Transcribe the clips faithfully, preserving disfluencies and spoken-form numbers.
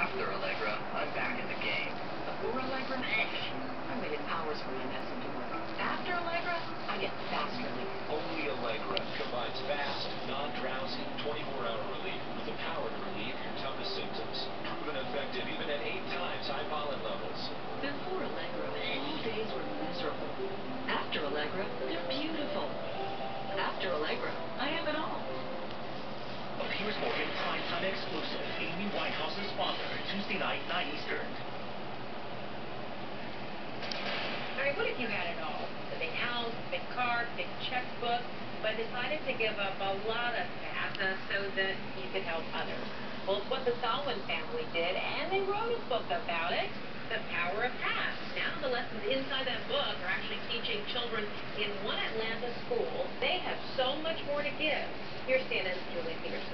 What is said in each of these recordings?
After Allegra, I'm back in the game. Before Allegra, I waited hours for my medicine to work. After Allegra, I get fast relief. Only Allegra combines fast, non-drowsy, twenty-four hour relief with the power to relieve your toughest symptoms. Proven effective even at eight times high pollen levels. Before Allegra, all days were miserable. After Allegra, they're beautiful. After Allegra, I have it all. A Piers Morgan primetime exclusive. Amy Winehouse's Father, Tuesday night, nine Eastern. I mean, what if you had it all? The big house, big car, big checkbook, but decided to give up a lot of that uh, so that you could help others. Well, it's what the Solomon family did, and they wrote a book about it, The Power of Half. Now the lessons inside that book are actually teaching children in one Atlanta school. They have so much more to give. Here's C N N's Julie Peterson.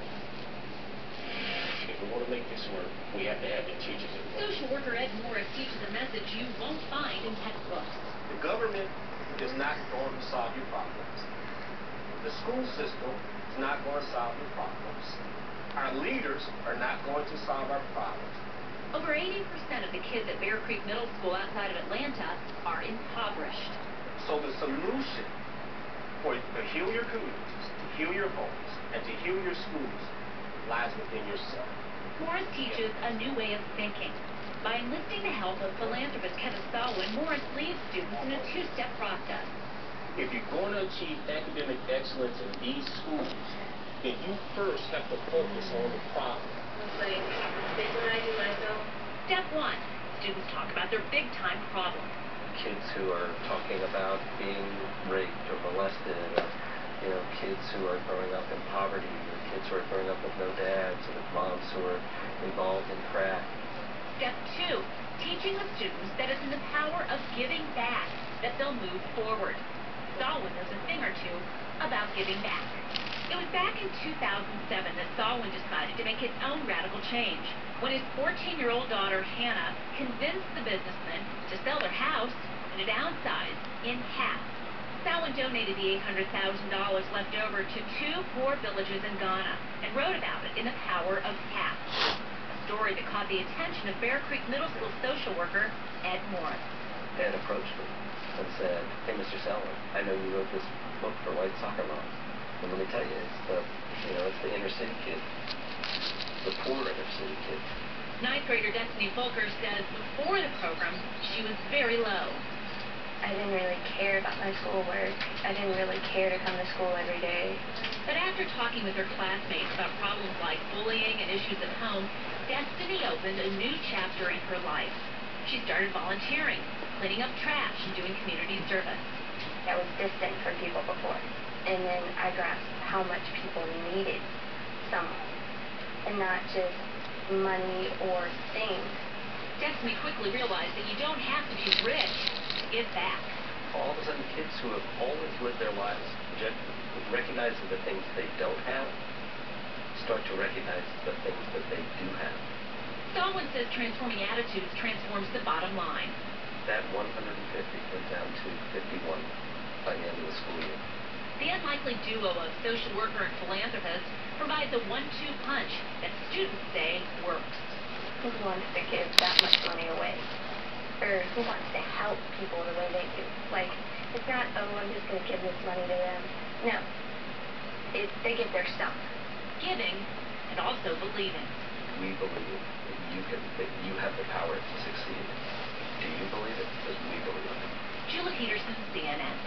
If we want to make this work, we have to have the teachers involved. Social worker Ed Morris teaches a message you won't find in textbooks. The government is not going to solve your problems. The school system is not going to solve your problems. Our leaders are not going to solve our problems. Over eighty percent of the kids at Bear Creek Middle School outside of Atlanta are impoverished. So the solution for to heal your communities, to heal your homes, and to heal your schools lies within yourself. Morris teaches a new way of thinking. By enlisting the help of philanthropist Kevin Solomon, Morris leads students in a two-step process. If you're going to achieve academic excellence in these schools, then you first have to focus on the problem. Like, think what I do myself. Step one, students talk about their big-time problems. Kids who are talking about being raped or molested, or, you know, kids who are growing up in poverty, or kids who are growing up with no dads, or with moms who are involved in crack. Step two, teaching the students that it's in the power of giving back that they'll move forward. Solomon knows a thing or two about giving back. It was back in two thousand seven that Solomon decided to make his own radical change when his fourteen-year-old daughter, Hannah, convinced the businessman to sell their house and to downsize in half. Solomon donated the eight hundred thousand dollars left over to two poor villages in Ghana and wrote about it in The Power of Half, a story that caught the attention of Bear Creek Middle School social worker Ed Morris. Ed approached me and said, "Hey, Mister Solomon, I know you wrote this book for white soccer moms. And let me tell you, it's the, you know, it's the inner city kid, the poor inner city kid." Ninth grader Destiny Volker says before the program, she was very low. I didn't really care about my schoolwork. I didn't really care to come to school every day. But after talking with her classmates about problems like bullying and issues at home, Destiny opened a new chapter in her life. She started volunteering, cleaning up trash, and doing community service. I was distant from people before, and then I grasped how much people needed someone, and not just money or things. Destiny quickly realized that you don't have to be rich to give back. All of a sudden, kids who have always lived their lives recognizing the things they don't have start to recognize the things that they do have. Solomon says transforming attitudes transforms the bottom line. That one hundred fifty went down to fifty-one by the end of the school year. The unlikely duo of social worker and philanthropist provides a one two punch that students say works. Who wants to give that much money away? Or who wants to help people the way they do? Like, it's not, oh, I'm just going to give this money to them. No. It, they give their stuff. Giving and also believing. We believe that you can, that you have the power to succeed. Do you believe it? Because we believe it. Julie Peterson, C N N.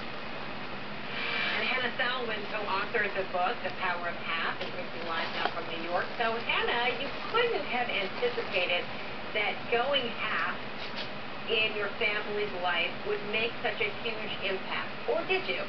And Hannah Solomon co-authored the book, The Power of Half, and brings you live now from New York. So, Hannah, you couldn't have anticipated that going half in your family's life would make such a huge impact, or did you?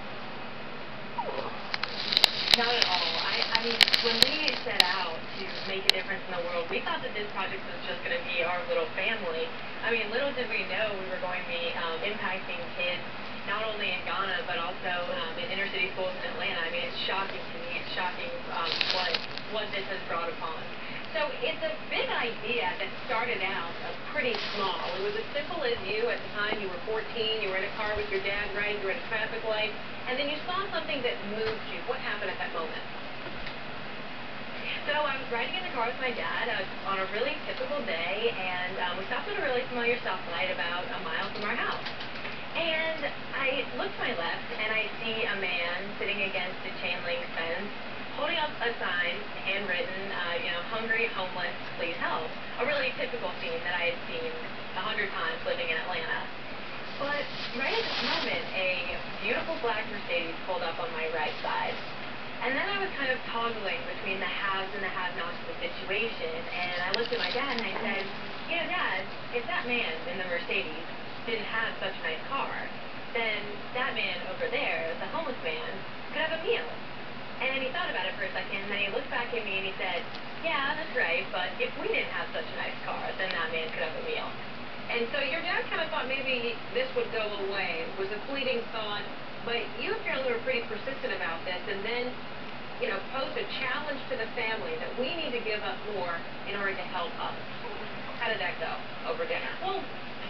Not at all. I, I mean, when we set out to make a difference in the world, we thought that this project was just going to be our little family. I mean, little did we know we were going to be um, impacting kids not only in Ghana, but also um, in inner city schools in Atlanta. I mean, it's shocking to me. It's shocking um, what, what this has brought upon. So it's a big idea that started out uh, pretty small. It was as simple as you, at the time you were fourteen, you were in a car with your dad, right? You were at a traffic light, and then you saw something that moved you. What happened at that moment? So I was riding in the car with my dad uh, on a really typical day, and um, we stopped at a really familiar stoplight about a mile from our house. And I look to my left, and I see a man sitting against a chain link fence, holding up a sign, handwritten, uh, you know, hungry, homeless, please help. A really typical scene that I had seen a hundred times living in Atlanta. But right at this moment, a beautiful black Mercedes pulled up on my right side. And then I was kind of toggling between the haves and the have-nots of the situation, and I looked at my dad and I said, you know, Dad, if that man in the Mercedes didn't have such a nice car, then that man over there, the homeless man, could have a meal. And he thought about it for a second, and then he looked back at me and he said, yeah, that's right, but if we didn't have such a nice car, then that man could have a meal. And so your dad kind of thought maybe this would go away. It was a fleeting thought, but you apparently were pretty persistent about this, and then, you know, posed a challenge to the family that we need to give up more in order to help others. How did that go over dinner? Well,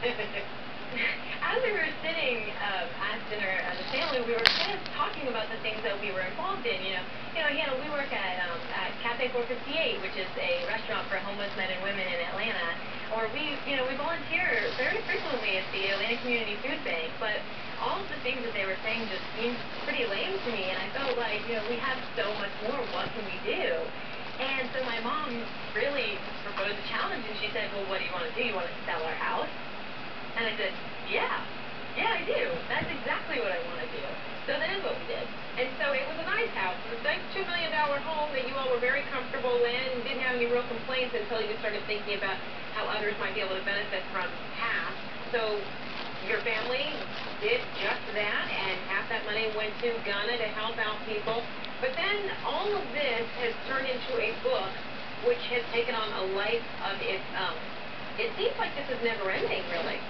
as we were sitting um, at dinner as a family, we were kind of talking about the things that we were involved in. You know, you know, you know, we work at um, at Cafe four fifty-eight, which is a restaurant for homeless men and women in Atlanta. Or we, you know, we volunteer very frequently at the Atlanta Community Food Bank. But all of the things that they were saying just seemed pretty lame to me, and I felt like, you know, we have so much more. What can we do? And so my mom really proposed a challenge, and she said, well, what do you want to do? You want to sell our house? And I said, yeah, yeah, I do. That's exactly what I want to do. So that is what we did. And so it was a nice house. It was a nice two million dollar home that you all were very comfortable in, didn't have any real complaints until you started thinking about how others might be able to benefit from half. So your family did just that, and half that money went to Ghana to help out people. But then all of this has turned into a book which has taken on a life of its own. It seems like this is never ending, really.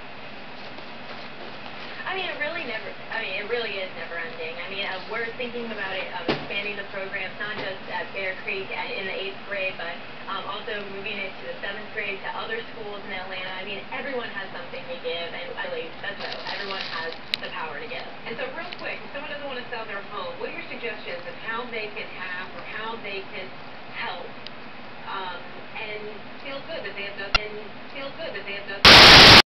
I mean, it really never, I mean, it really is never ending. I mean, uh, we're thinking about it, um, expanding the programs, not just at Bear Creek at, in the eighth grade, but um, also moving it to the seventh grade, to other schools in Atlanta. I mean, everyone has something to give, and really, that's what everyone has the power to give. And so real quick, if someone doesn't want to sell their home, what are your suggestions of how they can have or how they can help um, and feel good that they have done, and feel good that they have done